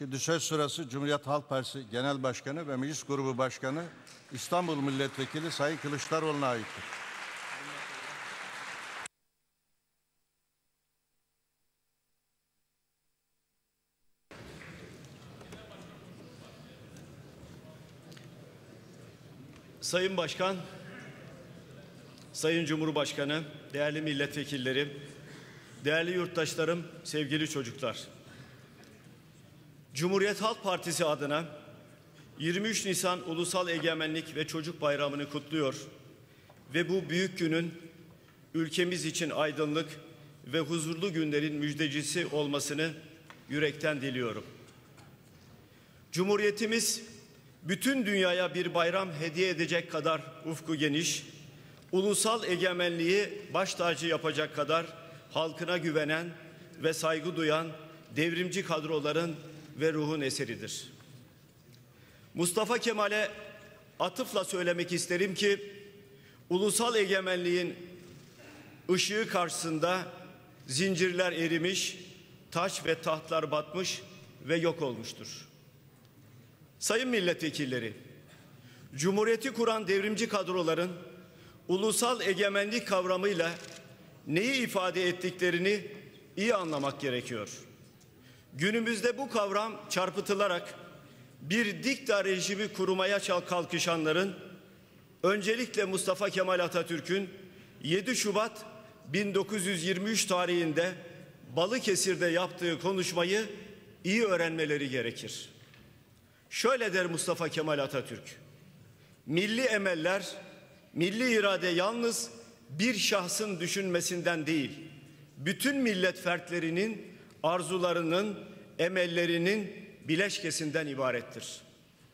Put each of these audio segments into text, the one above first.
Şimdi söz sırası Cumhuriyet Halk Partisi Genel Başkanı ve Meclis Grubu Başkanı İstanbul Milletvekili Sayın Kılıçdaroğlu'na aittir. Sayın Başkan, Sayın Cumhurbaşkanı, değerli milletvekilleri, değerli yurttaşlarım, sevgili çocuklar. Cumhuriyet Halk Partisi adına 23 Nisan Ulusal Egemenlik ve Çocuk Bayramı'nı kutluyor ve bu büyük günün ülkemiz için aydınlık ve huzurlu günlerin müjdecisi olmasını yürekten diliyorum. Cumhuriyetimiz bütün dünyaya bir bayram hediye edecek kadar ufku geniş, ulusal egemenliği baş tacı yapacak kadar halkına güvenen ve saygı duyan devrimci kadroların ve ruhun eseridir. Mustafa Kemal'e atıfla söylemek isterim ki, ulusal egemenliğin ışığı karşısında zincirler erimiş, taç ve tahtlar batmış ve yok olmuştur. Sayın milletvekilleri, Cumhuriyeti kuran devrimci kadroların ulusal egemenlik kavramıyla neyi ifade ettiklerini iyi anlamak gerekiyor. Günümüzde bu kavram çarpıtılarak bir dikta rejimi kurmaya kalkışanların, öncelikle Mustafa Kemal Atatürk'ün 7 Şubat 1923 tarihinde Balıkesir'de yaptığı konuşmayı iyi öğrenmeleri gerekir. Şöyle der Mustafa Kemal Atatürk: milli emeller, milli irade yalnız bir şahsın düşünmesinden değil, bütün millet fertlerinin arzularının, emellerinin bileşkesinden ibarettir.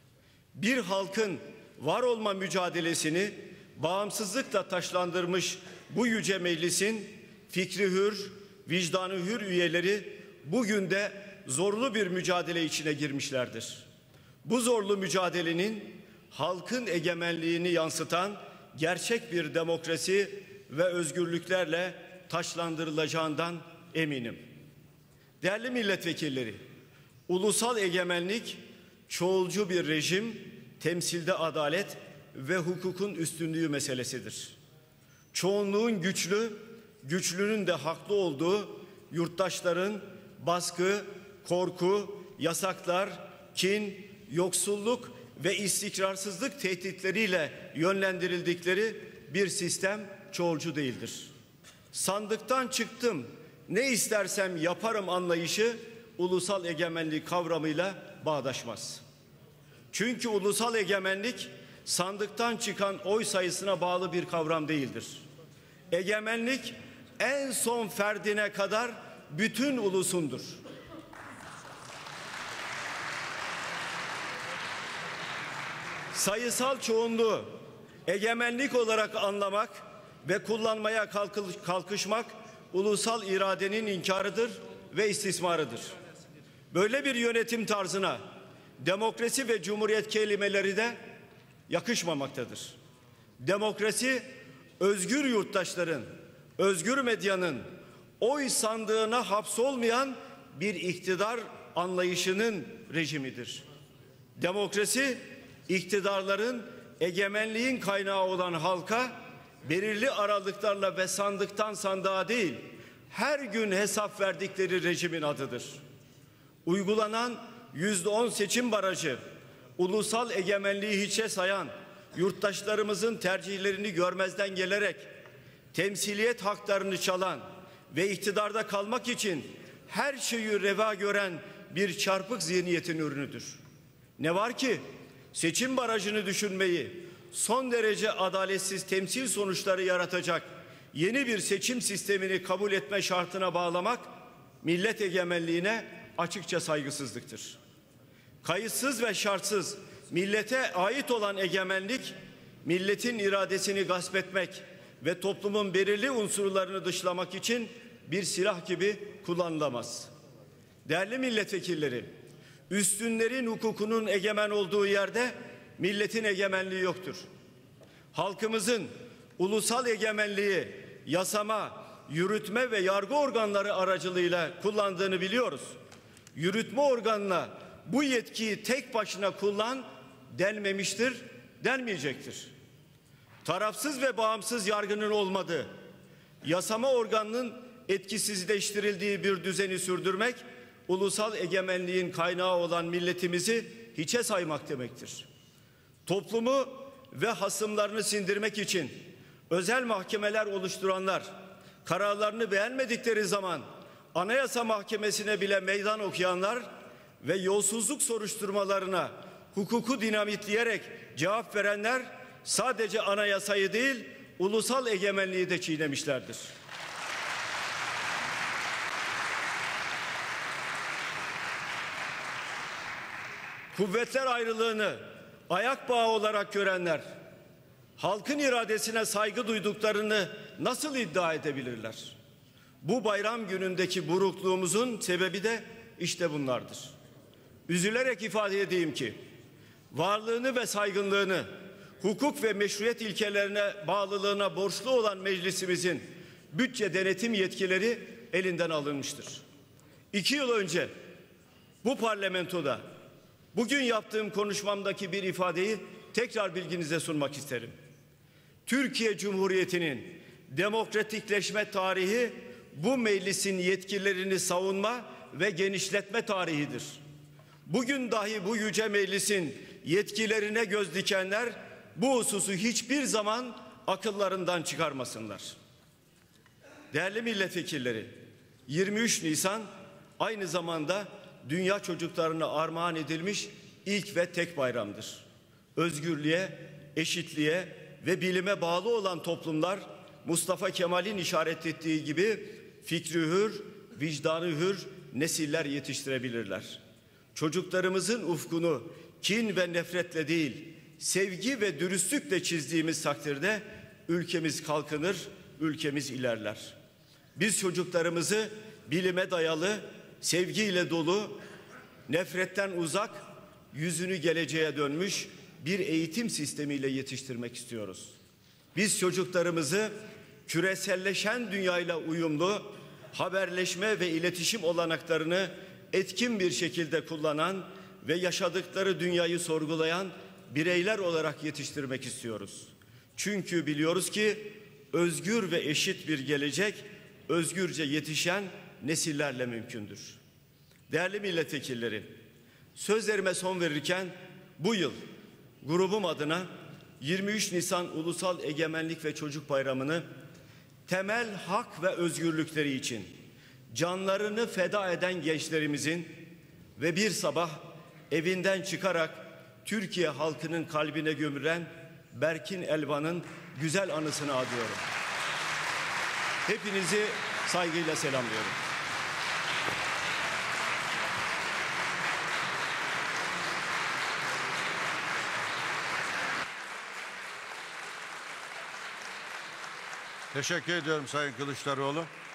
Bir halkın var olma mücadelesini bağımsızlıkla taşlandırmış bu yüce meclisin fikri hür, vicdanı hür üyeleri bugün de zorlu bir mücadele içine girmişlerdir. Bu zorlu mücadelenin halkın egemenliğini yansıtan gerçek bir demokrasi ve özgürlüklerle taçlandırılacağından eminim. Değerli milletvekilleri, ulusal egemenlik çoğulcu bir rejim, temsilde adalet ve hukukun üstünlüğü meselesidir. Çoğunluğun güçlü, güçlünün de haklı olduğu yurttaşların baskı, korku, yasaklar, kin, yoksulluk ve istikrarsızlık tehditleriyle yönlendirildikleri bir sistem çoğulcu değildir. Sandıktan çıktım, ne istersem yaparım anlayışı ulusal egemenlik kavramıyla bağdaşmaz. Çünkü ulusal egemenlik sandıktan çıkan oy sayısına bağlı bir kavram değildir. Egemenlik en son ferdine kadar bütün ulusundur. Sayısal çoğunluğu egemenlik olarak anlamak ve kullanmaya kalkışmak ulusal iradenin inkarıdır ve istismarıdır. Böyle bir yönetim tarzına demokrasi ve cumhuriyet kelimeleri de yakışmamaktadır. Demokrasi, özgür yurttaşların, özgür medyanın oy sandığına hapsolmayan bir iktidar anlayışının rejimidir. Demokrasi, iktidarların egemenliğin kaynağı olan halka belirli aralıklarla ve sandıktan sandığa değil, her gün hesap verdikleri rejimin adıdır. Uygulanan %10 seçim barajı, ulusal egemenliği hiçe sayan, yurttaşlarımızın tercihlerini görmezden gelerek temsiliyet haklarını çalan ve iktidarda kalmak için her şeyi reva gören bir çarpık zihniyetin ürünüdür. Ne var ki seçim barajını düşünmeyi son derece adaletsiz temsil sonuçları yaratacak yeni bir seçim sistemini kabul etme şartına bağlamak millet egemenliğine açıkça saygısızlıktır. Kayıtsız ve şartsız millete ait olan egemenlik, milletin iradesini gasp etmek ve toplumun belirli unsurlarını dışlamak için bir silah gibi kullanılamaz. Değerli milletvekilleri, üstünlerin hukukunun egemen olduğu yerde milletin egemenliği yoktur. Halkımızın ulusal egemenliği yasama, yürütme ve yargı organları aracılığıyla kullandığını biliyoruz. Yürütme organına bu yetkiyi tek başına kullan denmemiştir, denmeyecektir. Tarafsız ve bağımsız yargının olmadığı, yasama organının etkisizleştirildiği bir düzeni sürdürmek, ulusal egemenliğin kaynağı olan milletimizi hiçe saymak demektir. Toplumu ve hasımlarını sindirmek için özel mahkemeler oluşturanlar, kararlarını beğenmedikleri zaman Anayasa Mahkemesi'ne bile meydan okuyanlar ve yolsuzluk soruşturmalarına hukuku dinamitleyerek cevap verenler sadece anayasayı değil, ulusal egemenliği de çiğnemişlerdir. Kuvvetler ayrılığını ayak bağı olarak görenler, halkın iradesine saygı duyduklarını nasıl iddia edebilirler? Bu bayram günündeki burukluğumuzun sebebi de işte bunlardır. Üzülerek ifade edeyim ki, varlığını ve saygınlığını, hukuk ve meşruiyet ilkelerine bağlılığına borçlu olan meclisimizin bütçe denetim yetkileri elinden alınmıştır. 2 yıl önce bu parlamentoda bugün yaptığım konuşmamdaki bir ifadeyi tekrar bilginize sunmak isterim. Türkiye Cumhuriyeti'nin demokratikleşme tarihi bu meclisin yetkilerini savunma ve genişletme tarihidir. Bugün dahi bu yüce meclisin yetkilerine göz dikenler bu hususu hiçbir zaman akıllarından çıkarmasınlar. Değerli milletvekilleri, 23 Nisan aynı zamanda dünya çocuklarına armağan edilmiş ilk ve tek bayramdır. Özgürlüğe, eşitliğe ve bilime bağlı olan toplumlar Mustafa Kemal'in işaret ettiği gibi fikri hür, vicdanı hür nesiller yetiştirebilirler. Çocuklarımızın ufkunu kin ve nefretle değil, sevgi ve dürüstlükle çizdiğimiz takdirde ülkemiz kalkınır, ülkemiz ilerler. Biz çocuklarımızı bilime dayalı, sevgiyle dolu, nefretten uzak, yüzünü geleceğe dönmüş bir eğitim sistemiyle yetiştirmek istiyoruz. Biz çocuklarımızı küreselleşen dünyayla uyumlu, haberleşme ve iletişim olanaklarını etkin bir şekilde kullanan ve yaşadıkları dünyayı sorgulayan bireyler olarak yetiştirmek istiyoruz. Çünkü biliyoruz ki özgür ve eşit bir gelecek özgürce yetişen nesillerle mümkündür. Değerli milletvekilleri, sözlerime son verirken bu yıl grubum adına 23 Nisan Ulusal Egemenlik ve Çocuk Bayramı'nı temel hak ve özgürlükleri için canlarını feda eden gençlerimizin ve bir sabah evinden çıkarak Türkiye halkının kalbine gömülen Berkin Elvan'ın güzel anısına adıyorum. Hepinizi saygıyla selamlıyorum. Teşekkür ediyorum Sayın Kılıçdaroğlu.